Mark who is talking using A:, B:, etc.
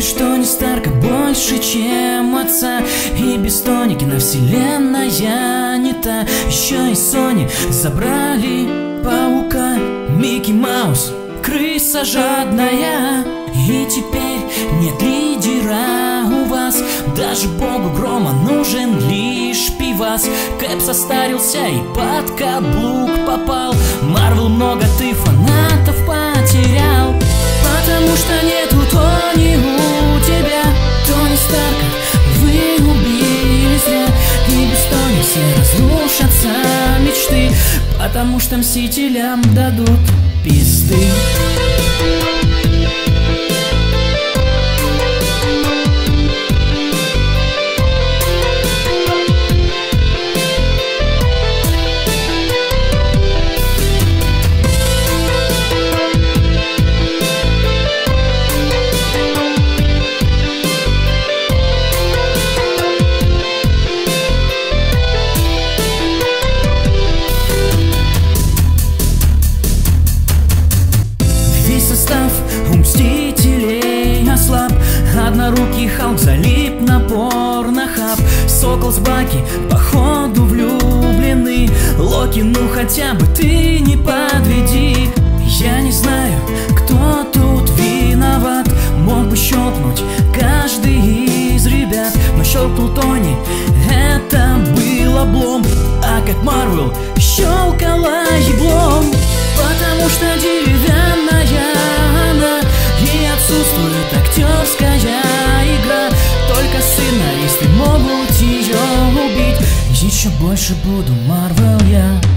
A: что не Старка больше, чем отца. И без Тони киновселенная не та. Еще и Сони забрали паука. Микки Маус, крыса жадная. И теперь нет лидера у вас. Даже богу грома нужен лишь пивас. Кэп состарился и под каблук попал. Марвел, много ты фанатов потерял, потому что нету Тони у тебя. Тони Старка вы убили зря. И без Тони все разрушатся мечты, потому что мстителям дадут пизды. У мстителей ослаб. Однорукий Халк залип на порнохаб. Сокол с Баки походу влюблены. Локи, ну хотя бы ты не подведи. Я не знаю, кто тут виноват. Мог бы щелкнуть каждый из ребят, но щелкнул Тони, это был облом. А как Марвел щелкала еблом, потому что деревянная она, и отсутствует актерская игра. Только сценаристы могут ее убить. Еще больше буду Марвел я.